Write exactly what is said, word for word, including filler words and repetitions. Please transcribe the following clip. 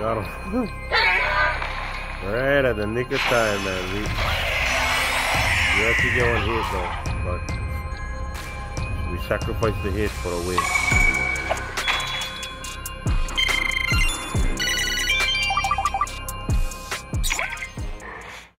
Got him. Right at the nick of time, man. We, we actually get one hit, though. But we sacrificed the hit for a win.